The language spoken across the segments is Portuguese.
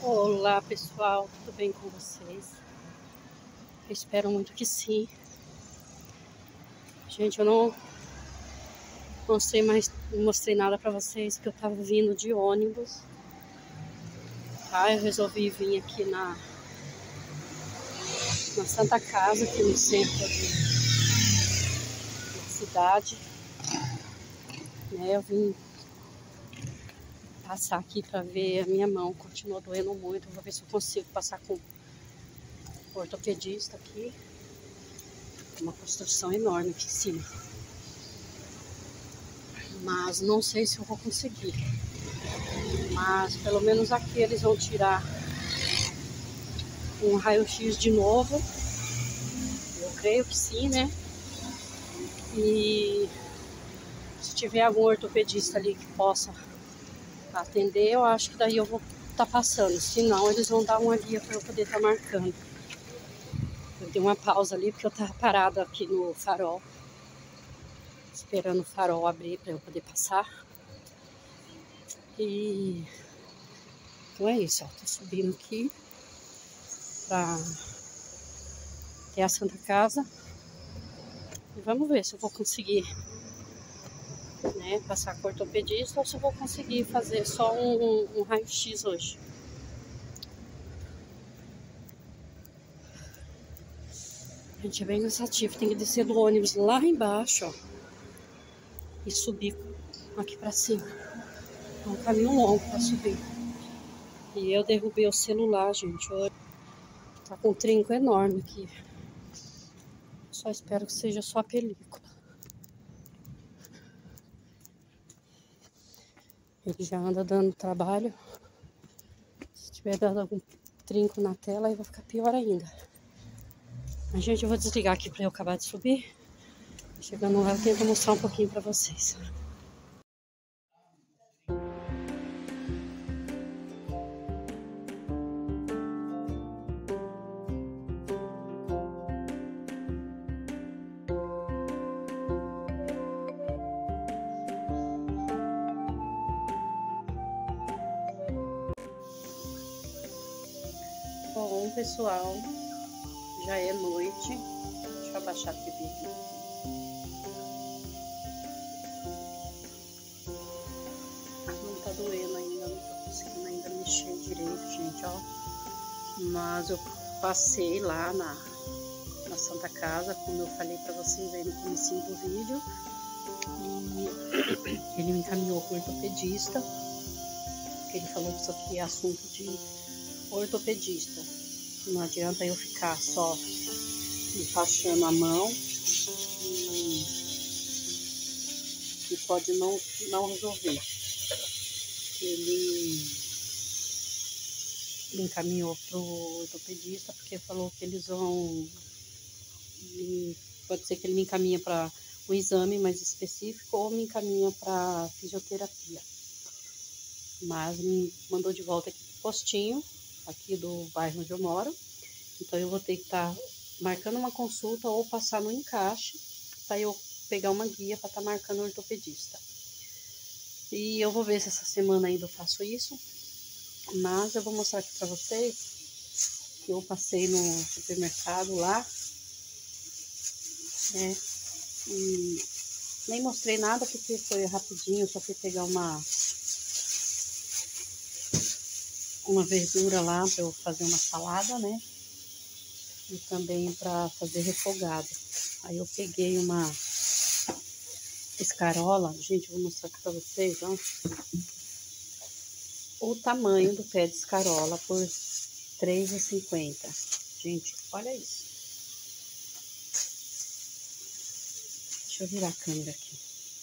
Olá pessoal, tudo bem com vocês? Eu espero muito que sim. Gente, eu não mostrei nada pra vocês, que eu tava vindo de ônibus, tá? Eu resolvi vir aqui na Santa Casa, aqui no centro da cidade, né? Eu vim passar aqui pra ver, a minha mão continua doendo muito. Eu vou ver se eu consigo passar com o ortopedista aqui. Uma construção enorme aqui em cima, mas não sei se eu vou conseguir. Mas pelo menos aqui eles vão tirar um raio-x de novo. Eu creio que sim, né? E se tiver algum ortopedista ali que possa atender, eu acho que daí eu vou estar passando. Se não, eles vão dar uma guia para eu poder estar marcando. Eu dei uma pausa ali porque eu tava parada aqui no farol, esperando o farol abrir para eu poder passar. E então é isso, ó. Tô subindo aqui para ter a Santa Casa. E vamos ver se eu vou conseguir, né, passar com o ortopedista ou se eu vou conseguir fazer só um raio-x hoje. Gente, é bem cansativo. Tem que descer do ônibus lá embaixo, ó, e subir aqui pra cima. É um caminho longo pra subir. E eu derrubei o celular, gente. Hoje tá com um trinco enorme aqui. Só espero que seja só a película. Ele já anda dando trabalho. Se tiver dando algum trinco na tela, aí vai ficar pior ainda. Mas, gente, eu vou desligar aqui pra eu acabar de subir. Chegando lá, eu tento mostrar um pouquinho pra vocês. Bom, pessoal, já é noite. Deixa eu abaixar a TV aqui. Não tá doendo ainda, não tô conseguindo ainda mexer direito, gente, ó. Mas eu passei lá na Santa Casa, como eu falei pra vocês aí no comecinho do vídeo. E ele me encaminhou com o ortopedista, porque ele falou que isso aqui é assunto de ortopedista. Não adianta eu ficar só enfaixando a mão e pode não resolver. Ele me encaminhou pro ortopedista porque falou que eles vão... Pode ser que ele me encaminhe para um exame mais específico ou me encaminha para fisioterapia. Mas me mandou de volta aqui pro postinho, aqui do bairro onde eu moro. Então eu vou ter que estar marcando uma consulta ou passar no encaixe para eu pegar uma guia para estar marcando o ortopedista. E eu vou ver se essa semana ainda eu faço isso. Mas eu vou mostrar aqui para vocês que eu passei no supermercado lá, né? E nem mostrei nada porque foi rapidinho, só fui pegar uma verdura lá para eu fazer uma salada, né? E também para fazer refogado. Aí eu peguei uma escarola, gente, vou mostrar aqui para vocês, ó. O tamanho do pé de escarola por R$3,50. Gente, olha isso. Deixa eu virar a câmera aqui.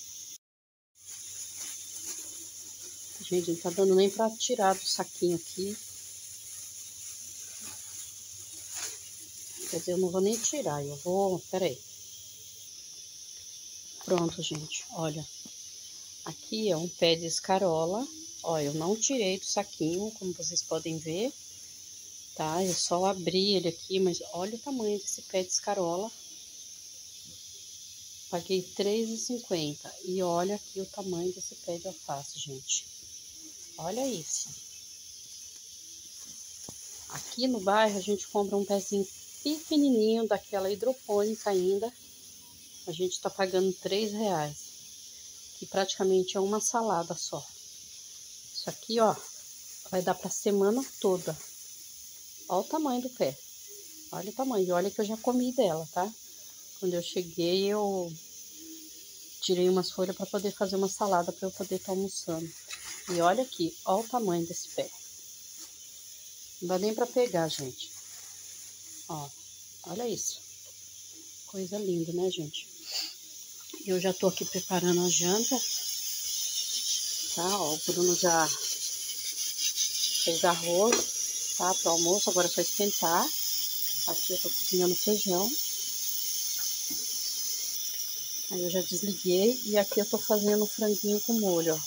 Gente, não tá dando nem pra tirar do saquinho aqui. Quer dizer, eu não vou nem tirar, eu vou... Peraí. Pronto, gente, olha. Aqui é um pé de escarola. Ó, eu não tirei do saquinho, como vocês podem ver. Tá? Eu só abri ele aqui, mas olha o tamanho desse pé de escarola. Paguei R$3,50. E olha aqui o tamanho desse pé de alface, gente. Olha isso. Aqui no bairro a gente compra um pezinho pequenininho daquela hidropônica ainda. A gente tá pagando R$3, que praticamente é uma salada só. Isso aqui, ó, vai dar pra semana toda. Olha o tamanho do pé. Olha o tamanho. E olha que eu já comi dela, tá? Quando eu cheguei, eu tirei umas folhas para poder fazer uma salada para eu poder estar almoçando. E olha aqui, olha o tamanho desse pé. Não dá nem para pegar, gente. Ó, olha isso. Coisa linda, né, gente? Eu já tô aqui preparando a janta. Tá, ó, o Bruno já fez arroz, tá, pro almoço. Agora é só esquentar. Aqui eu tô cozinhando feijão. Aí eu já desliguei e aqui eu tô fazendo franguinho com molho, ó.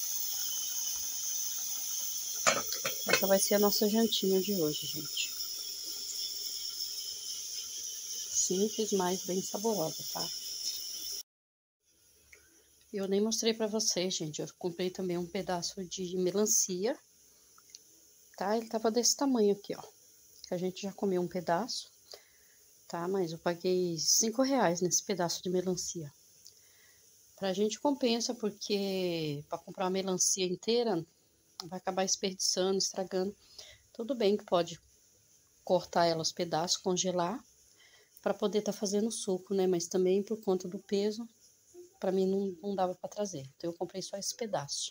Essa vai ser a nossa jantinha de hoje, gente. Simples, mas bem saborosa, tá? Eu nem mostrei pra vocês, gente. Eu comprei também um pedaço de melancia, tá? Ele tava desse tamanho aqui, ó. Que a gente já comeu um pedaço, tá? Mas eu paguei R$5 nesse pedaço de melancia. Pra gente compensa, porque pra comprar uma melancia inteira, vai acabar desperdiçando, estragando. Tudo bem que pode cortar ela aos pedaços, congelar, para poder estar fazendo suco, né? Mas também por conta do peso, para mim não dava para trazer. Então eu comprei só esse pedaço.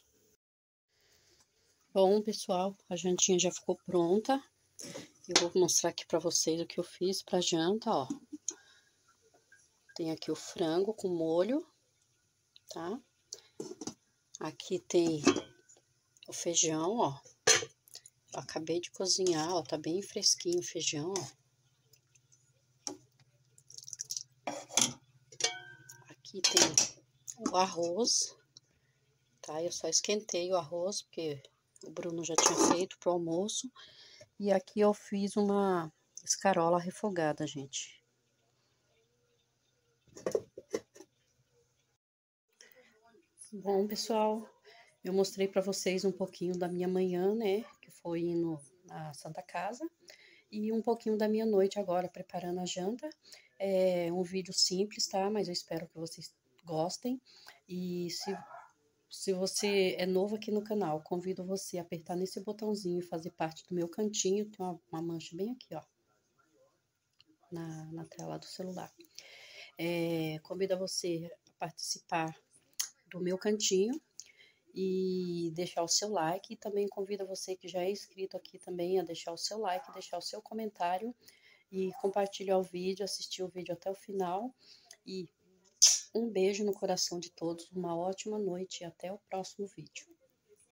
Bom, pessoal, a jantinha já ficou pronta. Eu vou mostrar aqui para vocês o que eu fiz para janta, ó. Tem aqui o frango com molho, tá? Aqui tem o feijão, ó. Eu acabei de cozinhar, ó, tá bem fresquinho o feijão, ó. Aqui tem o arroz, tá? Eu só esquentei o arroz, porque o Bruno já tinha feito pro almoço. E aqui eu fiz uma escarola refogada, gente. Bom, pessoal, eu mostrei para vocês um pouquinho da minha manhã, né? Que foi indo na Santa Casa. E um pouquinho da minha noite agora, preparando a janta. É um vídeo simples, tá? Mas eu espero que vocês gostem. E se você é novo aqui no canal, convido você a apertar nesse botãozinho e fazer parte do meu cantinho. Tem uma mancha bem aqui, ó, na tela do celular. Convido você a participar do meu cantinho e deixar o seu like. E também convido você que já é inscrito aqui também a deixar o seu like, deixar o seu comentário e compartilhar o vídeo, assistir o vídeo até o final. E um beijo no coração de todos, uma ótima noite e até o próximo vídeo.